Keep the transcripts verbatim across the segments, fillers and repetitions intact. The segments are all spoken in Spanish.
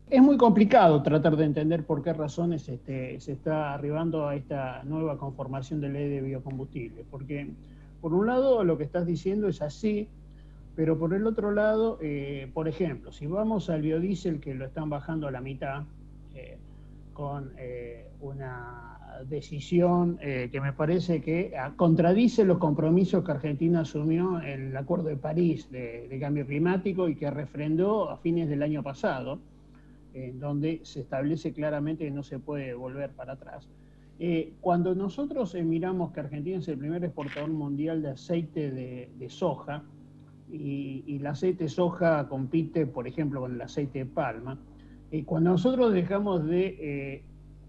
Es muy complicado tratar de entender por qué razones este, se está arribando a esta nueva conformación de ley de biocombustibles, porque por un lado lo que estás diciendo es así, pero por el otro lado, eh, por ejemplo, si vamos al biodiesel que lo están bajando a la mitad, eh, con eh, una decisión eh, que me parece que contradice los compromisos que Argentina asumió en el Acuerdo de París de, de Cambio Climático y que refrendó a fines del año pasado, en donde se establece claramente que no se puede volver para atrás. Eh, cuando nosotros eh, miramos que Argentina es el primer exportador mundial de aceite de, de soja, y, y el aceite de soja compite, por ejemplo, con el aceite de palma, eh, cuando nosotros dejamos de, eh,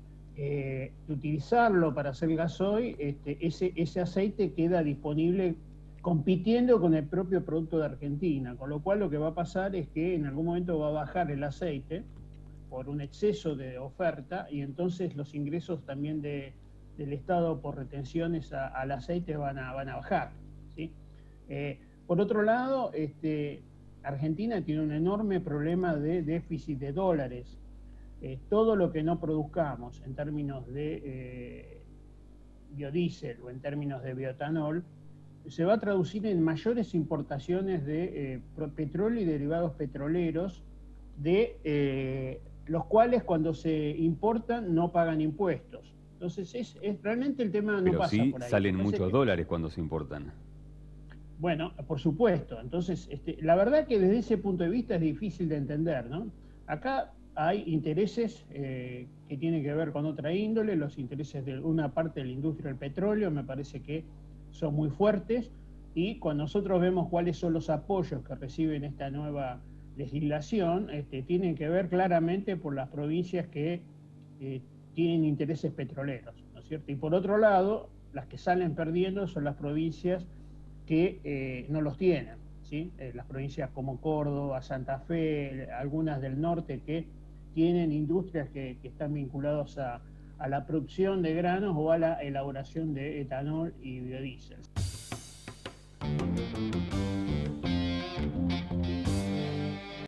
eh, de utilizarlo para hacer gasoil, este, ese, ese aceite queda disponible compitiendo con el propio producto de Argentina, con lo cual lo que va a pasar es que en algún momento va a bajar el aceite por un exceso de oferta y entonces los ingresos también de, del Estado por retenciones a, al aceite van a, van a bajar, ¿sí? Eh, por otro lado, este, Argentina tiene un enorme problema de déficit de dólares. Eh, todo lo que no produzcamos en términos de eh, biodiesel o en términos de bioetanol se va a traducir en mayores importaciones de eh, petróleo y derivados petroleros, de eh, los cuales cuando se importan no pagan impuestos. Entonces, es, es realmente el tema no Pero pasa sí por ahí. salen Me parece muchos que, dólares cuando se importan. bueno, por supuesto. Entonces, este, la verdad que desde ese punto de vista es difícil de entender, ¿no? Acá hay intereses eh, que tienen que ver con otra índole, los intereses de una parte de la industria del petróleo, me parece que son muy fuertes, y cuando nosotros vemos cuáles son los apoyos que reciben esta nueva legislación, este, tienen que ver claramente por las provincias que eh, tienen intereses petroleros, ¿no es cierto? Y por otro lado, las que salen perdiendo son las provincias que eh, no los tienen, ¿sí? Eh, las provincias como Córdoba, Santa Fe, algunas del norte que tienen industrias que, que están vinculadas a, a la producción de granos o a la elaboración de etanol y biodiesel.